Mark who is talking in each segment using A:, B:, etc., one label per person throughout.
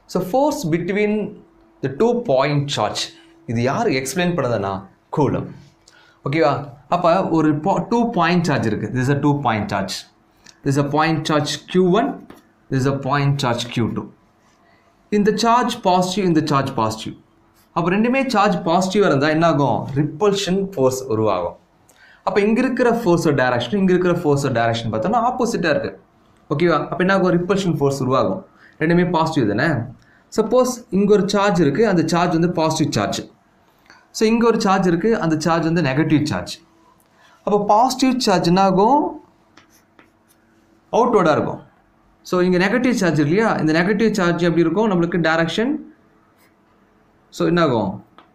A: So force between the 2 point charge இது யார் explain பண்ணதுன்னா கூலம். ஓகேவா? அப்போ ஒரு 2 point charge இருக்கு. This is a 2 point charge. This is a point charge Q1. This is a point charge Q2. இந்த charge positive, இந்த charge positive. அப்போ ரெண்டுமே சார்ஜ் பாசிட்டிவாக இருந்தால் என்ன ஆகும்? ரிப்பல்ஷன் ஃபோர்ஸ் உருவாகும். அப்போ இங்கே இருக்கிற ஃபோர்ஸோட டைரக்ஷன், இங்கே இருக்கிற ஃபோர்ஸோட டைரக்ஷன் பார்த்தோம்னா ஆப்போசிட்டாக இருக்குது. ஓகேவா? அப்போ என்ன ஆகும்? ரிப்பல்ஷன் ஃபோர்ஸ் உருவாகும். ரெண்டுமே பாசிட்டிவ் தானே. சப்போஸ் இங்கே ஒரு சார்ஜ் இருக்குது, அந்த சார்ஜ் வந்து பாசிட்டிவ் சார்ஜ். ஸோ இங்கே ஒரு சார்ஜ் இருக்குது, அந்த சார்ஜ் வந்து நெகட்டிவ் சார்ஜ். அப்போ பாசிட்டிவ் சார்ஜ் என்ன ஆகும்? அவுட்வர்டாக இருக்கும். ஸோ இங்கே நெகட்டிவ் சார்ஜ் இல்லையா, இந்த நெகட்டிவ் சார்ஜ் எப்படி இருக்கும்? நம்மளுக்கு டைரக்ஷன். ஸோ என்ன ஆகும்?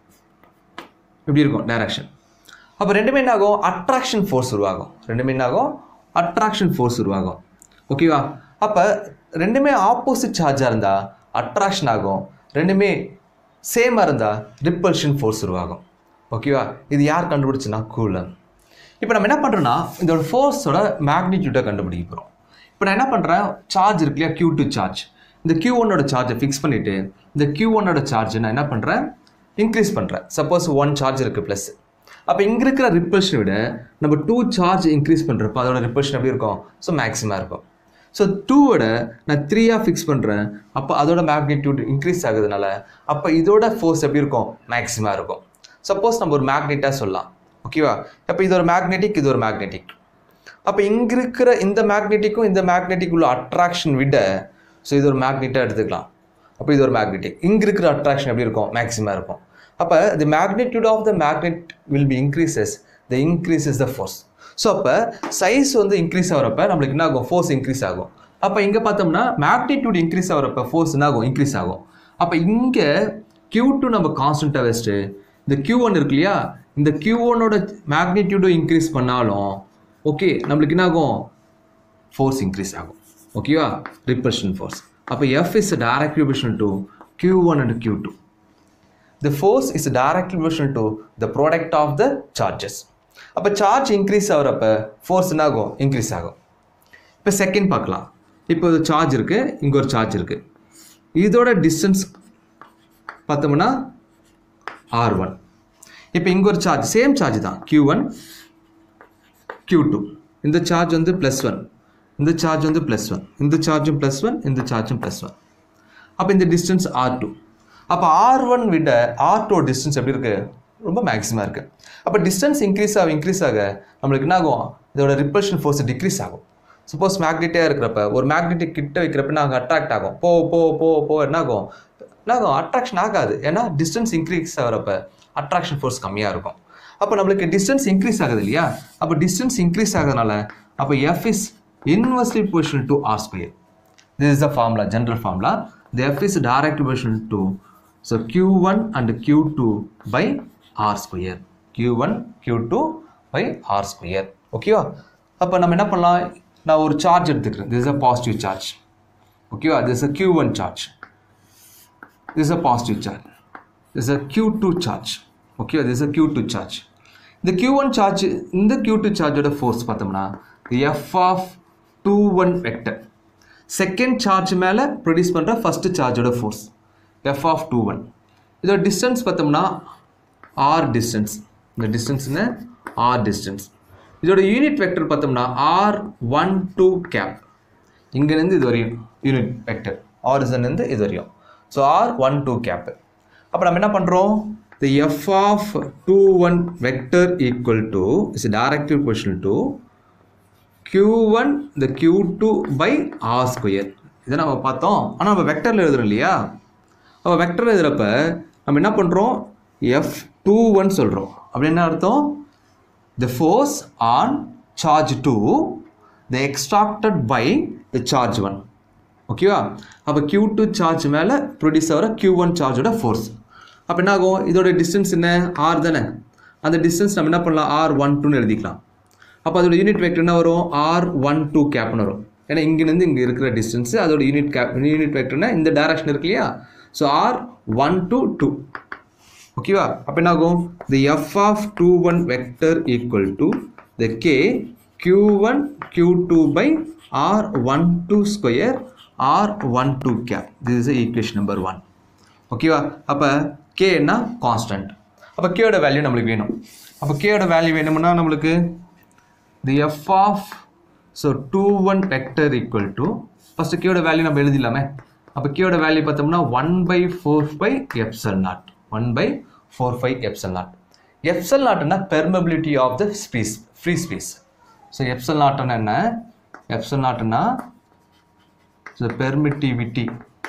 A: எப்படி இருக்கும் டைரக்ஷன்? அப்போ ரெண்டுமே என்ன ஆகும்? அட்ராக்ஷன் ஃபோர்ஸ் உருவாகும். ரெண்டுமே என்ன ஆகும்? அட்ராக்ஷன் ஃபோர்ஸ் உருவாகும். ஓகேவா? அப்போ ரெண்டுமே ஆப்போசிட் சார்ஜாக இருந்தால் அட்ராக்ஷன் ஆகும், ரெண்டுமே சேமாக இருந்தால் ரிப்பல்ஷன் ஃபோர்ஸ் உருவாகும். ஓகேவா? இது யார் கண்டுபிடிச்சுன்னா கூலம். இப்போ நம்ம என்ன பண்ணுறோன்னா இதோட ஃபோர்ஸோட மேக்னிடியூட்டை கண்டுபிடிக்க போகிறோம். இப்போ நான் என்ன பண்ணுறேன்? சார்ஜ் இருக்கு இல்லையா, Q2 சார்ஜ். இந்த Q1ஓட சார்ஜை ஃபிக்ஸ் பண்ணிவிட்டு இந்த Q1ஓட சார்ஜை நான் என்ன பண்ணுறேன்? இன்க்ரீஸ் பண்ணுறேன். சப்போஸ் 1 சார்ஜ் இருக்குது ப்ளஸ். அப்போ இங்கே இருக்கிற ரிப்பல்ஷனை விட நம்ம 2 சார்ஜ் இன்க்ரீஸ் பண்ணுறப்போ அதோட ரிப்பல்ஷன் எப்படி இருக்கும்? ஸோ மேக்ஸிமாக இருக்கும். ஸோ 2ஓட நான் 3ஆக ஃபிக்ஸ் பண்ணுறேன். அப்போ அதோட மேக்னிடியூட் இன்க்ரீஸ் ஆகுதுனால அப்போ இதோட ஃபோர்ஸ் எப்படி இருக்கும்? மேக்ஸிமாக இருக்கும். சப்போஸ் நம்ம ஒரு மேக்னெட்டாக சொல்லலாம். ஓகேவா? அப்போ இது ஒரு மேக்னெட்டிக், இது ஒரு மேக்னெட்டிக். அப்போ இங்கே இருக்கிற இந்த மேக்னெட்டிக்கும் இந்த மேக்னெட்டிக் உள்ள அட்ராக்ஷன் விட ஸோ இது ஒரு மேக்னெட்டாக எடுத்துக்கலாம். அப்போ இது ஒரு மேக்னெட்டிக். இங்கே இருக்கிற அட்ராக்ஷன் எப்படி இருக்கும்? மேக்ஸிமாக இருக்கும். அப்போ the magnitude of the magnet will be increases, the increases the force. So அப்போ சைஸ் வந்து இன்க்ரீஸ் ஆகிறப்ப நம்மளுக்கு என்ன ஆகும்? ஃபோர்ஸ் இன்க்ரீஸ் ஆகும். அப்போ இங்கே பார்த்தோம்னா மேக்னிடியூட் இன்க்ரீஸ் ஆகிறப்ப ஃபோர்ஸ் என்ன ஆகும்? இன்க்ரீஸ் ஆகும். அப்போ இங்கே Q2 நம்ம கான்ஸ்டண்ட்டாக வச்சுட்டு இந்த Q1 இருக்கு இல்லையா, இந்த Q1ஓட மேக்னிடியூடும் இன்க்ரீஸ் பண்ணாலும் ஓகே நம்மளுக்கு என்ன ஆகும்? ஃபோர்ஸ் இன்க்ரீஸ் ஆகும். ஓகேவா? Repulsion force. அப்போ F is a direct proportional to Q1 and Q2. The force is a direct proportional to the product of the charges. அப்போ சார்ஜ் இன்க்ரீஸ் ஆகிறப்ப ஃபோர்ஸ் என்ன ஆகும்? இன்க்ரீஸ் ஆகும். இப்போ செகண்ட் பார்க்கலாம். இப்போ ஒரு சார்ஜ் இருக்குது, இங்கே ஒரு சார்ஜ் இருக்குது. இதோட டிஸ்டன்ஸ் பார்த்தோம்னா R1. இப்போ இங்கே ஒரு சார்ஜ், சேம் சார்ஜ் தான், Q1 Q2. இந்த சார்ஜ் வந்து +1, இந்த சார்ஜ் வந்து +1, இந்த சார்ஜும் +1, இந்த சார்ஜும் +1. அப்போ இந்த டிஸ்டன்ஸ் R2. அப்போ R1 விட R2 டிஸ்டன்ஸ் எப்படி இருக்குது? ரொம்ப மேக்ஸிமாக இருக்குது. அப்போ டிஸ்டன்ஸ் இன்க்ரீஸ் ஆக நம்மளுக்கு என்ன ஆகும்? இதோட ரிப்பல்ஷன் ஃபோர்ஸ் டிக்ரீஸ் ஆகும். சப்போஸ் மேக்னெட்டாக இருக்கிறப்ப ஒரு மேக்னெட்டிக் கிட்ட வைக்கிறப்ப நாங்கள் அட்ராக்ட் ஆகும். போ என்ன ஆகும்? அட்ராக்ஷன் ஆகாது. ஏன்னா டிஸ்டன்ஸ் இன்க்ரீஸ் ஆகிறப்ப அட்ராக்ஷன் ஃபோர்ஸ் கம்மியாக இருக்கும். அப்போ நம்மளுக்கு டிஸ்டன்ஸ் இன்க்ரீஸ் ஆகுது இல்லையா, அப்போ டிஸ்டன்ஸ் இன்க்ரீஸ் ஆகுறதுனால அப்போ F is inversely proportional to R2. This is the formula, general formula. The F is direct proportional to so Q1 and Q2 by R2. Q1 Q2 by R2. ஓகேவா? அப்போ நம்ம என்ன பண்ணலாம்? நான் ஒரு சார்ஜ் எடுத்துக்கிறேன். This is a positive charge. ஓகேவா? This is a Q1 charge. This is a positive charge. This is a Q2 charge. Okay, this is a Q2 charge. The Q1 charge, இந்த Q2 chargeோட force பார்த்தோம்னா F of 21 vector. Second charge மேலே produce பண்ணுற first சார்ஜோட force F of 21. இதோட distance பார்த்தோம்னா R distance. இந்த டிஸ்டன்ஸ்னு R டிஸ்டன்ஸ். இதோட யூனிட் வெக்டர் பார்த்தோம்னா R12 கேப். இங்கேருந்து இது வரையும் யூனிட் வெக்டர், ஆரிஜின்லேருந்து இது வரையும். So R12 cap. அப்போ நம்ம என்ன பண்ணுறோம்? The F of 21 vector equal to is directly proportional to Q1 the Q2 by R2. இதை நம்ம பார்த்தோம். ஆனால் நம்ம வெக்டரில் எழுதுறோம் இல்லையா, அப்போ வெக்டரில் எழுதுறப்ப நம்ம என்ன பண்ணுறோம்? F21 சொல்கிறோம். அப்படி என்ன அர்த்தம்? The force on charge 2 the extracted by the charge 1. ஓகேவா? அப்போ Q2 சார்ஜ் மேலே ப்ரொடியூஸ் ஆகிற Q1 சார்ஜோட ஃபோர்ஸ். அப்போ என்ன ஆகும்? இதோட டிஸ்டன்ஸ் என்ன? R தானே. அந்த டிஸ்டன்ஸ் நம்ம என்ன பண்ணலாம்? R12 எழுதிக்கலாம். அப்போ அதோட யூனிட் வெக்டர் என்ன வரும்? R12 கேப்னு வரும். ஏன்னா இங்கேருந்து இங்கே இருக்கிற டிஸ்டன்ஸ் அதோட யூனிட் வெக்டர்னா இந்த டைரக்ஷன் இருக்கு இல்லையா, ஸோ R12 ஓகேவா? அப்போ என்ன ஆகும்? The F of 21 vector equal to the K Q1 Q2 by R12 square R12 cap. This is the equation number 1. ஓகேவா? அப்போ K என்ன கான்ஸ்டன்ட். அப்போ K ஓட வேல்யூ நம்மளுக்கு வேணும். அப்போ K ஓட வேல்யூ வேணும்னா நம்மளுக்கு the f of so 21 vector equal to first K ஓட வேல்யூ நம்ம எழுதிடலாமே. அப்போ K ஓட வேல்யூ பார்த்தோம்னா 1/4 epsilon naught. 1/4 epsilon naught. Epsilon naught என்ன permeability of the space, free space. So epsilon naught என்ன? Epsilon naught என்ன? The permittivity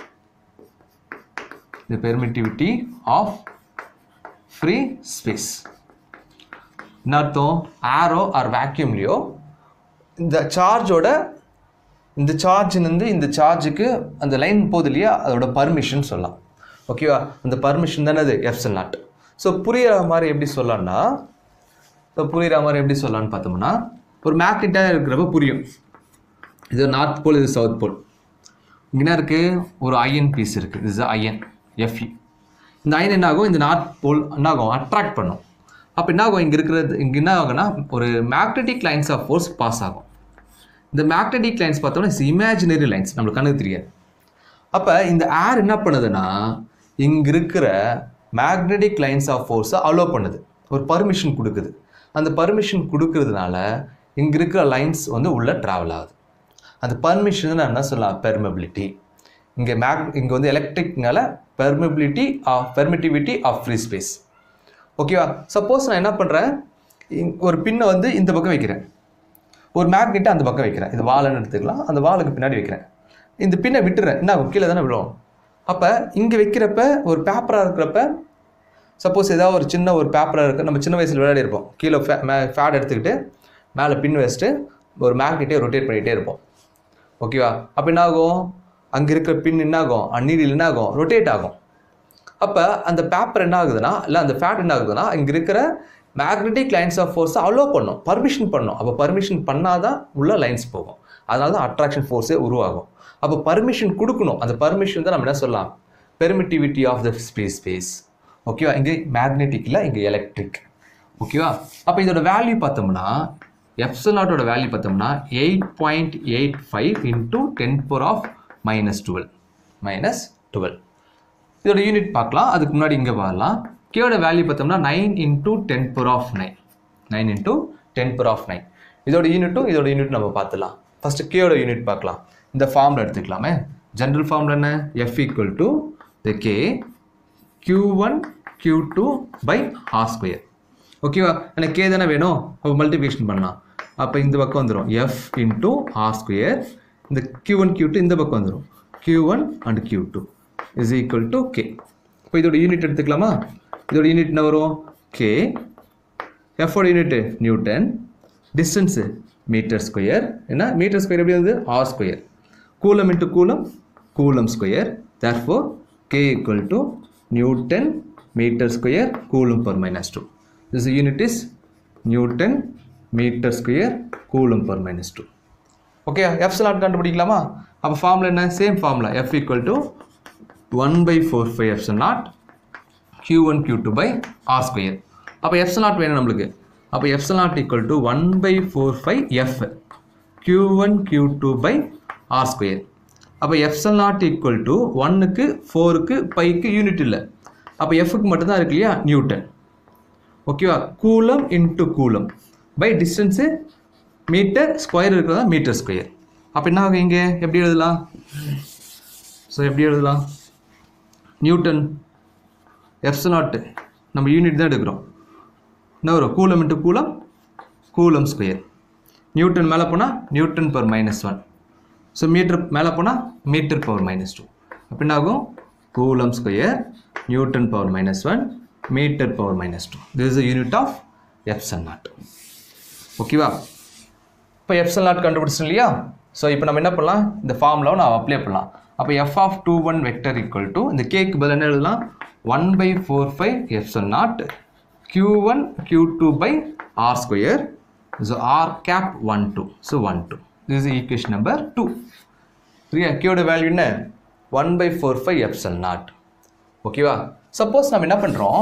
A: of free space. அர்த்தம் arrow or vacuum லியோ இந்த சார்ஜோட இந்த சார்ஜ்லேருந்து இந்த சார்ஜுக்கு அந்த லைன் போகுது இல்லையா, அதோட பர்மிஷன் சொல்லலாம். ஓகேவா? அந்த பர்மிஷன் தானே அது எப்சிலன் நாட். ஸோ புரிகிற மாதிரி எப்படி சொல்லலாம்னு பார்த்தோம்னா ஒரு மேக்னெட்டாக இருக்கிறப்ப புரியும். இது நார்த் போல், இது சவுத் போல். இங்கே என்ன இருக்குது? ஒரு அயன் பீஸ் இருக்குது. இது அயன் Fe. இந்த அயன் என்ன ஆகும்? இந்த நார்த் போல் என்ன ஆகும்? அட்ராக்ட் பண்ணும். அப்போ என்ன ஆகும்? இங்கே என்ன ஆகும்னா ஒரு magnetic lines of force pass ஆகும். இந்த மேக்னெட்டிக் லைன்ஸ் பார்த்தோம்னா இட்ஸ் இமேஜினரி லைன்ஸ், நம்மளுக்கு கண்ணுக்கு தெரியாது. அப்போ இந்த ஏர் என்ன பண்ணுதுன்னா இங்கே இருக்கிற மேக்னெட்டிக் லைன்ஸ் ஆஃப் ஃபோர்ஸை அலோவ் பண்ணுது, ஒரு பர்மிஷன் கொடுக்குது. அந்த பர்மிஷன் கொடுக்கறதுனால இங்கே இருக்கிற லைன்ஸ் வந்து உள்ளே ட்ராவல் ஆகுது. அந்த பர்மிஷன் என்ன சொல்லலாம்? பெர்மிபிலிட்டி. இங்கே வந்து எலக்ட்ரிக்னால பெர்மிட்டிவிட்டி ஆஃப் ஃப்ரீ ஸ்பேஸ். ஓகேவா? சப்போஸ் நான் என்ன பண்ணுறேன், ஒரு பின்னை வந்து இந்த பக்கம் வைக்கிறேன், ஒரு மேக்னெட்டை அந்த பக்கம் வைக்கிறேன். இது வால்னு எடுத்துக்கலாம். அந்த வாலுக்கு பின்னாடி வைக்கிறேன். இந்த பின்னை விட்டுறேன், என்ன ஆகும்? கீழே தானே விழும். அப்போ இங்கே வைக்கிறப்ப ஒரு பேப்பராக இருக்கிறப்ப, சப்போஸ் ஏதாவது ஒரு சின்ன ஒரு பேப்பராக இருக்குது, நம்ம சின்ன வயசில் விளையாடி இருப்போம். கீழே ஃபேட் எடுத்துக்கிட்டு மேலே பின் வச்சுட்டு ஒரு மேக்னெட்டை ரொட்டேட் பண்ணிகிட்டே இருப்போம். ஓகேவா? அப்போ என்ன ஆகும்? அங்கே இருக்கிற பின் என்ன ஆகும்? அந்நீரில் என்ன ஆகும்? ரொட்டேட் ஆகும். அப்போ அந்த பேப்பர் என்ன ஆகுதுன்னா, இல்லை அந்த ஃபேட் என்ன ஆகுதுன்னா, இங்கே இருக்கிற மேக்னெட்டிக் லைன்ஸ் ஆஃப் ஃபோர்ஸை அலோவ் பண்ணும், பர்மிஷன் பண்ணும். அப்போ பர்மிஷன் பண்ணால் தான் உள்ள லைன்ஸ் போகும். அதனால தான் அட்ராக்ஷன் ஃபோர்ஸே உருவாகும். அப்போ பர்மிஷன் கொடுக்கணும். அந்த பர்மிஷன் தான் நம்ம என்ன சொல்லலாம்? Permittivity of the space. ஓகேவா? இங்கே மேக்னெட்டிக்கில், இங்கே எலக்ட்ரிக். ஓகேவா? அப்போ இதோட வேல்யூ பார்த்தோம்னா எப்சிலன் நாட்டோட வேல்யூ பார்த்தோம்னா 8.85 into 10⁻⁻12 -12. இதோட யூனிட் பார்க்கலாம். அதுக்கு முன்னாடி இங்கே பார்க்கலாம். கேயோட வேல்யூ பார்த்தோம்னா 9 into 10⁻9. 9 into 10⁻9. இதோட யூனிட் நம்ம பார்த்துலாம். ஃபர்ஸ்ட் கேயோட யூனிட் பார்க்கலாம். இந்த ஃபார்மில் எடுத்துக்கலாமே. ஜென்ரல் ஃபார்மில் என்ன? F equal to the K Q1 Q2 by R². ஓகேவா? எனக்கு K தானே வேணும். அப்போ மல்டிபிகேஷன் பண்ணலாம். அப்போ இந்த பக்கம் வந்துடும் F into R². இந்த Q1 Q2 இந்த பக்கம் வந்துடும் Q1 and Q2 is equal to K. இப்போ இதோட யூனிட் எடுத்துக்கலாமா? இதோட யூனிட் என்ன வரும்? K. F ஓட unit newton. Distance metre square. என்ன மீட்டர் ஸ்கொயர் எப்படி வந்து? R². Coulomb into coulomb, coulomb square. Therefore K equal to Newton meter square coulomb per -2. This unit is Newton meter square coulomb per -2. Okay, epsilon கண்டுபிடிக்கலாமா? அப்போ formula என்ன? Same formula. F equal to 1/4 epsilon naught Q1 Q2 by R². அப்போ epsilon naught வேணும் நம்மளுக்கு. அப்போ epsilon naught equal to 1/4 F Q1 Q2 by R². அப்போ epsilon naught equal to 1க்கு 4க்கு bike unit இல்லை. அப்போ எஃப்க்கு மட்டும்தான் இருக்கு இல்லையா? நியூட்டன். ஓகேவா? Coulomb into coulomb by distance metre square இருக்கிறதா மீட்டர் ஸ்கொயர். அப்போ என்ன ஆகும்? இங்கே எப்படி எழுதலாம்? ஸோ எப்படி எழுதலாம்? நியூட்டன் எப்சிலான் நாட் நம்ம யூனிட் தான் எடுக்கிறோம். என்ன வரும்? Coulomb into coulomb, coulomb square. Newton மேலே போனால் நியூட்டன் பவர் -1. ஸோ மீட்டர் மேலே போனால் மீட்டர் பவர் -2. அப்போ என்ன ஆகும்? Coulomb square newton power -1 metre power -2. This is a unit of epsilon naught. ஓகேவா? இப்போ epsilon naught கண்டுபிடிச்சோம் இல்லையா? ஸோ இப்போ நம்ம என்ன பண்ணலாம்? இந்த ஃபார்முலாவை நான் அப்ளை பண்ணலாம். அப்போ f of 21 vector equal to இந்த கேக்கு பதில் என்ன எழுதலாம்? 1/4 epsilon naught Q1 Q2 by R². So R cap 1 2. So 1 2. This is equation number 2. சரியா? Q ஓட வேல்யூ என்ன? 1/4 epsilon naught. ஓகேவா? சப்போஸ் நம்ம என்ன பண்ணுறோம்,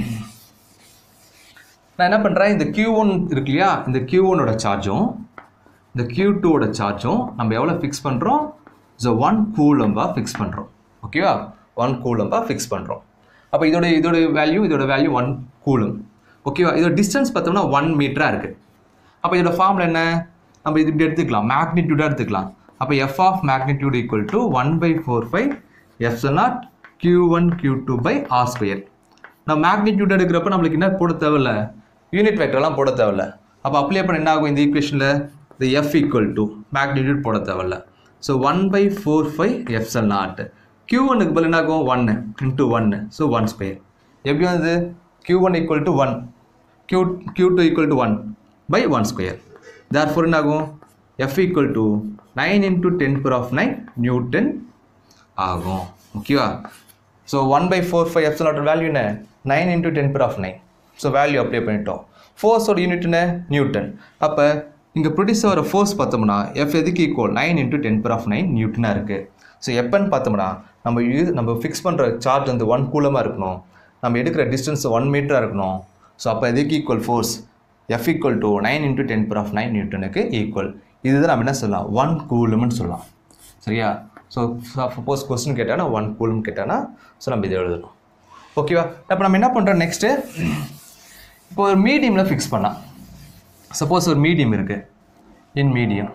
A: நான் என்ன பண்ணுறேன், இந்த Q1 இருக்கு இல்லையா, இந்த Q1ஓட சார்ஜும் இந்த Q2ஓட சார்ஜும் நம்ம எவ்வளோ ஃபிக்ஸ் பண்ணுறோம்? ஸோ 1 கூலம்பாக ஃபிக்ஸ் பண்ணுறோம். ஓகேவா, 1 கூலம்பாக ஃபிக்ஸ் பண்ணுறோம். அப்போ இதோட வேல்யூ 1 கூலம். ஓகேவா, இதோட டிஸ்டன்ஸ் பார்த்தோம்னா 1 மீட்டராக இருக்குது. அப்போ இதோட ஃபார்முலா என்ன, நம்ம இது இப்படி எடுத்துக்கலாம், மேக்னிடியூடாக எடுத்துக்கலாம். அப்போ F of magnitude equal to 1/4 epsilon naught q1 q2 by r square. நம்ம மேக்னிடியூட் எடுக்கிறப்ப நம்மளுக்கு என்ன போட தேவையில்ல, யூனிட் வெக்டர்லாம் போட தேவையில்ல. அப்போ அப்ளை பண்ண என்ன ஆகும், இந்த ஈக்குவேஷனில் இந்த எஃப் ஈக்குவல் டு மேக்னிடியூட் போட தேவையில்ல. ஸோ 1/4 எப்சிலான் நாட் q1க்கு பதில் என்ன ஆகும் 1 × 1, ஸோ 1 ஸ்கொயர். எப்படி வந்து q1 equal to 1, q2 equal to 1 by 1 square. Therefore என்ன ஆகும், எஃப் ஈக்குவல் டு 9 × 10⁹ நியூட்டன் ஆகும். ஓகேவா, ஸோ 1/4 எப்சிலான் நாட் வேல்யூ என்ன 9 × 10⁹. ஸோ வேல்யூ அப்ளை பண்ணிட்டோம். ஃபோர்ஸோட யூனிட் என்ன நியூட்டன். அப்போ இங்கே ப்ரொடியூஸ் ஆகிற ஃபோர்ஸ் பார்த்தோம்னா எஃப் எதுக்கு ஈக்குவல் 9 × 10⁹ நியூட்டனாக இருக்குது. ஸோ எப்போன்னு பார்த்தோம்னா நம்ம ஃபிக்ஸ் பண்ணுற சார்ஜ் வந்து 1 கூலமாக இருக்கணும், நம்ம எடுக்கிற டிஸ்டன்ஸ் 1 மீட்டராக இருக்கணும். ஸோ அப்போ எதுக்கு equal force F equal to 9 × 10⁹ நியூட்டனுக்கு ஈக்குவல். இதுதான் நம்ம என்ன சொல்லலாம் 1 கூலம்னு சொல்லலாம். சரியா, ஸோ சப்போஸ் கொஸ்டின் கேட்டானா 1 கூலம் கேட்டானா ஸோ நம்ம இதை எழுதணும். ஓகேவா, இப்போ நம்ம என்ன பண்ணுறோம் நெக்ஸ்ட்டு, இப்போ ஒரு மீடியமில் ஃபிக்ஸ் பண்ணலாம். சப்போஸ் ஒரு மீடியம் இருக்குது, in medium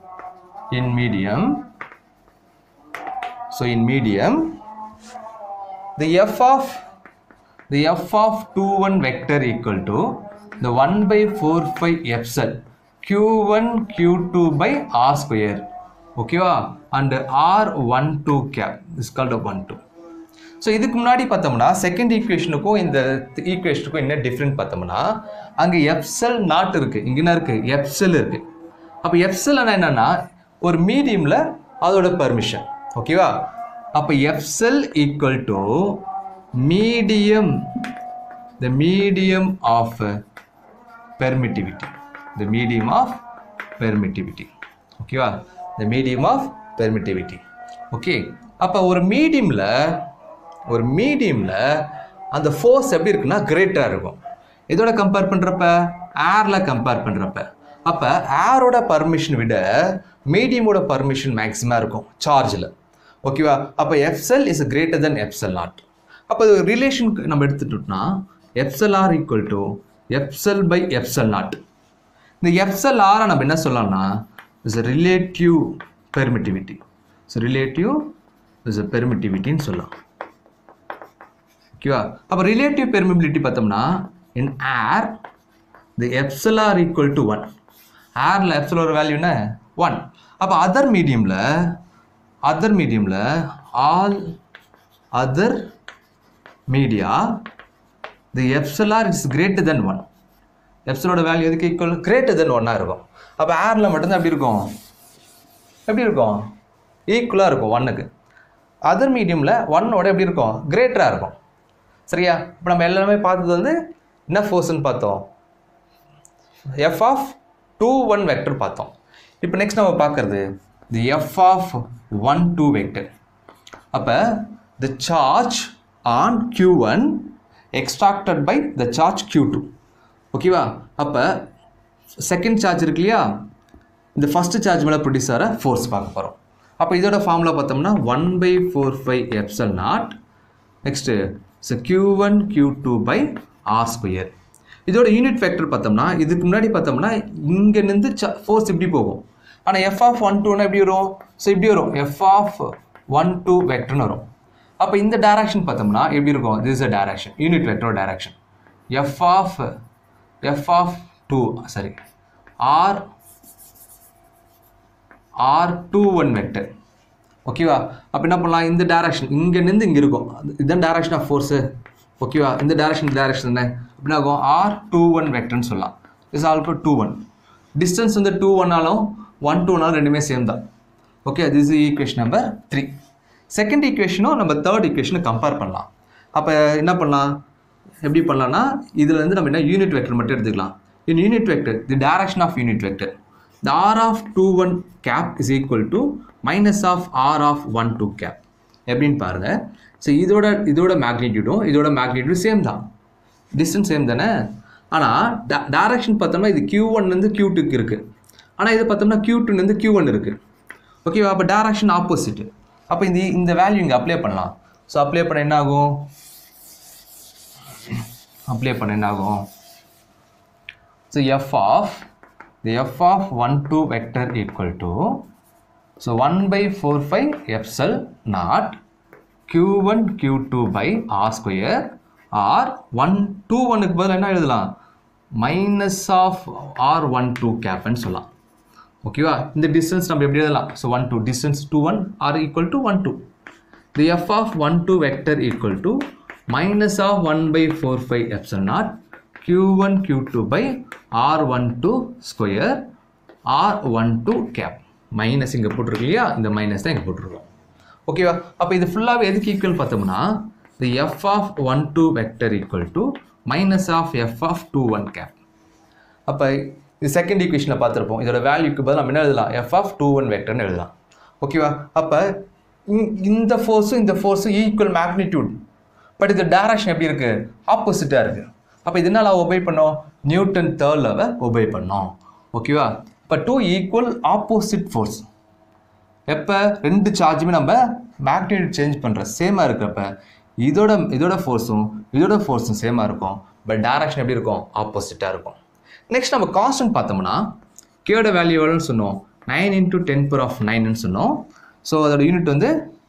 A: so in medium the f of 21 vector equal to the 1/4 epsilon q1 q2 by r square. ஓகேவா, and r12 cap is called 12. So இதுக்கு முன்னாடி பார்த்தோம்னா செகண்ட் ஈக்குவேஷனுக்கும் இந்த ஈக்குவேஷனுக்கும் என்ன டிஃப்ரெண்ட் பார்த்தோம்னா அங்கே எப்சல் நாட் இருக்குது, இங்கே என்ன இருக்குது எப்சல் இருக்குது. அப்போ எப்சல்னா என்னென்னா ஒரு மீடியமில் அதோட பர்மிஷன். ஓகேவா, அப்போ epsilon equal to medium, the medium of permittivity, the medium of permittivity. ஓகேவா, the medium of permittivity. Okay, அப்போ ஒரு மீடியமில் அந்த ஃபோர்ஸ் எப்படி இருக்குன்னா கிரேட்டாக இருக்கும். இதோட கம்பேர் பண்ணுறப்ப ஏரில் கம்பேர் பண்ணுறப்ப அப்போ ஏரோட பர்மிஷன் விட மீடியமோட பர்மிஷன் மேக்ஸிமம் இருக்கும் சார்ஜில். ஓகேவா, அப்போ epsilon is greater than epsilon naught. அப்போ இது ரிலேஷன் நம்ம எடுத்துட்டோம்னா epsilon r equal to epsilon by epsilon naught. இந்த எப்சல் ஆரை நம்ம என்ன சொல்லலாம்னா is a relative permittivity. So relative is a பெர்மிட்டிவிட்டின்னு சொல்லலாம். ஓகேவா, அப்போ ரிலேட்டிவ் பெர்மிபிலிட்டி பார்த்தோம்னா in air the epsilon r equal to 1. ஏரில் எப்சலோட வேல்யூ என்ன 1. அப்போ அதர் மீடியமில் all other media the epsilon r is greater than 1. எப்சலோட value எதுக்கு ஈக்குவல் கிரேட்டர் தென் 1 இருக்கும். அப்போ ஏரில் மட்டும்தான் எப்படி இருக்கும் ஈக்குவலாக இருக்கும் 1க்கு. அதர் மீடியமில் 1ஓட எப்படி இருக்கும் கிரேட்டராக இருக்கும். சரியா, இப்போ நம்ம எல்லாமே பார்த்தது வந்து என்ன ஃபோர்ஸ்ன்னு பார்த்தோம், எஃப் ஆஃப் 21 வெக்டர் பார்த்தோம். இப்போ நெக்ஸ்ட் நம்ம பார்க்குறது தி எஃப் ஆஃப் 12 வெக்டர். அப்போ the charge on q1 extracted by the charge q2. ஓகேவா, அப்போ செகண்ட் சார்ஜ் இருக்கு இல்லையா, இந்த ஃபஸ்ட்டு சார்ஜ் மேலே ப்ரொடியூஸ் ஆகிற ஃபோர்ஸ் பார்க்க போகிறோம். அப்போ இதோட ஃபார்முலா பார்த்தோம்னா 1/4 epsilon naught next so q1 q2 by r square. இதோட யூனிட் வெக்டர் பார்த்தோம்னா இதுக்கு முன்னாடி பார்த்தோம்னா இங்கேருந்து ஃபோர்ஸ் இப்படி போகும். ஆனால் எஃப் ஆஃப் 12னா எப்படி வரும், ஸோ இப்படி வரும் எஃப் ஆஃப் 12 வெக்டர்னு வரும். அப்போ இந்த டைரக்ஷன் பார்த்தோம்னா எப்படி இருக்கும், this is a direction, unit vector direction. F of 2 sorry r21 vector. ஓகேவா, அப்போ என்ன பண்ணலாம், இந்த டைரக்ஷன் இங்கேருந்து இங்கே இருக்கும், இதுதான் டைரக்ஷன் ஆஃப் ஃபோர்ஸு. ஓகேவா, இந்த டைரக்ஷன் என்ன அப்படின்னா ஆகும் r21 வெக்டர்னு சொல்லலாம். Is also 21. டிஸ்டன்ஸ் வந்து 2-1ஆலும் 1-2ஆலும் ரெண்டுமே சேம் தான். Okay, this is equation number 3. Second ஈக்குவேஷனும் நம்ம தேர்ட் ஈக்குவேஷனை கம்பேர் பண்ணலாம். அப்போ என்ன பண்ணலாம், எப்படி பண்ணலாம்னா இதில் நம்ம என்ன யூனிட் வெக்டர் மட்டும் எடுத்துக்கலாம். In unit vector the direction of unit vector the r of 21 cap is equal to minus of r of 12 cap. எப்படின்னு பாருங்க. ஸோ இதோட மேக்னிடியூடும் சேம் தான், டிஸ்டன்ஸ் சேம் தானே. ஆனால் டைரக்ஷன் பார்த்தோம்னா இது q1லேருந்து q2க்கு இருக்குது, ஆனால் இது பார்த்தோம்னா q2லேருந்து q1 இருக்குது. ஓகேவா? அப்போ டைரக்ஷன் ஆப்போசிட். அப்போ இந்த வேல்யூ இங்கே அப்ளை பண்ணலாம். ஸோ அப்ளை பண்ண என்ன ஆகும்? So f of 1 2 vector equal to so 1/4 epsilon naught q1 q2 by r square or 1 2 1 க்கு பதிலா என்ன எழுதலாம்? minus of r12 cap ன்னு சொல்லலாம். ஓகேவா? இந்த டிஸ்டன்ஸ் நம்ம எப்படி எழுதலாம்? So 1 2 distance 2 1 r equal to 1 2. the f of 1 2 vector equal to minus of 1/4 epsilon naught q1 q2 by r12 square r12 cap. Minus இங்கே போட்டிருக்கு இல்லையா? இந்த மைனஸ் தான் இங்கே போட்டிருக்கோம். ஓகேவா? அப்போ இது ஃபுல்லாகவே எதுக்கு ஈக்குவல் பார்த்தோம்னா the f of 1 2 vector equal to minus of f of 2 1 cap. அப்போ இது செகண்ட் ஈக்குவேஷனில் பார்த்துருப்போம். இதோட வேல்யூக்கு பதில் நம்ம என்ன எழுதலாம்? f of 2 1 வெக்டர்னு எழுதலாம். ஓகேவா? அப்போ இந்த ஃபோர்ஸும் ஈக்குவல் மேக்னிடியூட். பட் இது டைரக்ஷன் எப்படி இருக்குது? ஆப்போசிட்டாக இருக்குது. அப்போ இதனால் ஒபே பண்ணோம்? நியூட்டன் தேர்ட் லவை ஒபே பண்ணோம். ஓகேவா? இப்போ 2 ஈக்குவல் ஆப்போசிட் ஃபோர்ஸ். எப்போ ரெண்டு சார்ஜுமே நம்ம மேக்னிடியூட் சேஞ்ச் பண்ணுற சேமாக இருக்கிறப்ப இதோட ஃபோர்ஸும் சேமாக இருக்கும். பட் டைரக்ஷன் எப்படி இருக்கும்? ஆப்போசிட்டாக இருக்கும். நெக்ஸ்ட் நம்ம கான்ஸ்டன்ட் பார்த்தோம்னா கேட வேல்யூ எவ்வளோன்னு சொன்னோம்? 9 × 10⁹ சொன்னோம். ஸோ அதோட யூனிட் வந்து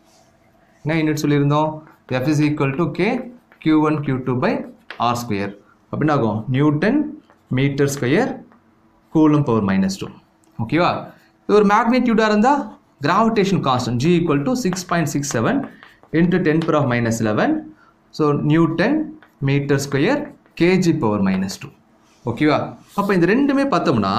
A: என்ன யூனிட் சொல்லியிருந்தோம்? f is equal to k q1 q2 by r square. அப்படின்னா ஆகும் newton metre square coulomb power -2. ஓகேவா? இது ஒரு மேக்னிடியூடாக இருந்தால் gravitation constant g equal to 6.67 × 10⁻11. So newton metre square kg power -2. ஓகேவா? அப்போ இந்த ரெண்டுமே பார்த்தோம்னா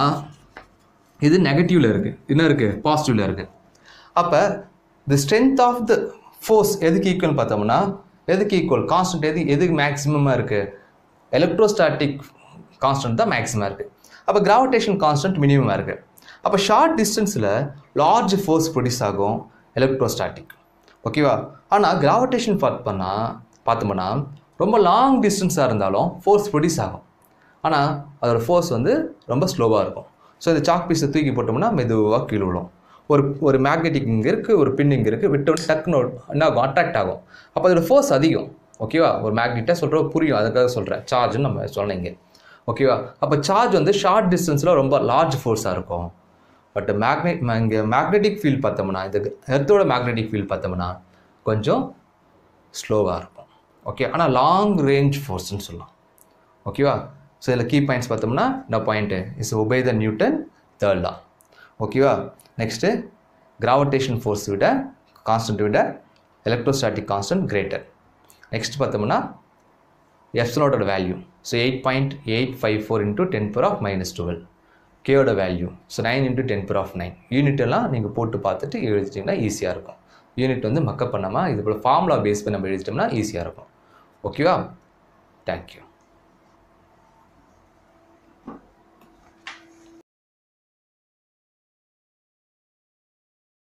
A: இது நெகட்டிவில் இருக்குது, என்ன இருக்குது? பாசிட்டிவில் இருக்குது. அப்போ the strength of the force எதுக்கு ஈக்குவல் பார்த்தோம்னா எதுக்கு ஈக்குவல்? கான்ஸ்டன்ட் எதுக்கு மேக்ஸிமமாக இருக்குது? எலக்ட்ரோஸ்டாட்டிக் கான்ஸ்டன்ட் தான் மேக்ஸிமமாக இருக்குது. அப்போ கிராவிடேஷன் கான்ஸ்டன்ட் மினிமமாக இருக்குது. அப்போ ஷார்ட் டிஸ்டன்ஸில் லார்ஜ் ஃபோர்ஸ் ப்ரொடியூஸ் ஆகும் எலக்ட்ரோஸ்டாட்டிக். ஓகேவா? ஆனால் கிராவிடேஷன் பார்த்தோம்னா ரொம்ப லாங் டிஸ்டன்ஸாக இருந்தாலும் ஃபோர்ஸ் ப்ரொடியூஸ் ஆகும். ஆனால் அதோட ஃபோர்ஸ் வந்து ரொம்ப ஸ்லோவாக இருக்கும். ஸோ இந்த சாக் பீஸை தூக்கி போட்டோம்னா மெதுவாக கீழே விழும். ஒரு மேக்னெட்டிக் இங்கே இருக்குது, ஒரு பின் இங்கே இருக்குது, விட்டு டக்குன்னு என்ன ஆகும்? அட்ராக்ட் ஆகும். அப்போ அதோட ஃபோர்ஸ் அதிகம். ஓகேவா? ஒரு மேக்னெட்டாக சொல்கிற புரியும், அதுக்காக சொல்கிறேன். சார்ஜ்னு நம்ம சொல்லணும் இங்கே. ஓகேவா? அப்போ சார்ஜ் வந்து ஷார்ட் டிஸ்டன்ஸில் ரொம்ப லார்ஜ் ஃபோர்ஸாக இருக்கும். பட் இங்கே மேக்னெட்டிக் ஃபீல்ட் பார்த்தோம்னா இந்த எர்த்தோட மேக்னெட்டிக் ஃபீல்ட் பார்த்தோம்னா கொஞ்சம் ஸ்லோவாக இருக்கும். ஓகே, ஆனால் லாங் ரேஞ்ச் ஃபோர்ஸ்ன்னு சொல்லலாம். ஓகேவா? ஸோ இதில் கீ பாயிண்ட்ஸ் பார்த்தோம்னா இந்த point is obey the Newton third law. ஓகேவா? நெக்ஸ்ட்டு கிராவிடேஷன் ஃபோர்ஸ் விட கான்ஸ்டன்ட் விட எலக்ட்ரோஸ்டாட்டிக் கான்ஸ்டன்ட் கிரேட்டர். நெக்ஸ்ட் பார்த்தோம்னா எப்சிலனோட வேல்யூ ஸோ 8.854 × 10⁻−12 கேயோட வேல்யூ ஸோ 9 × 10⁻9. யூனிட்டெல்லாம் நீங்கள் போட்டு பார்த்துட்டு எழுதிட்டிங்கன்னா ஈஸியாக இருக்கும். யூனிட் வந்து மக்கப் பண்ணாமல் இது போல் ஃபார்முலா பேஸ் பண்ணி நம்ம எழுதிட்டோம்னா ஈஸியாக இருக்கும். ஓகேவா? தேங்க்யூ.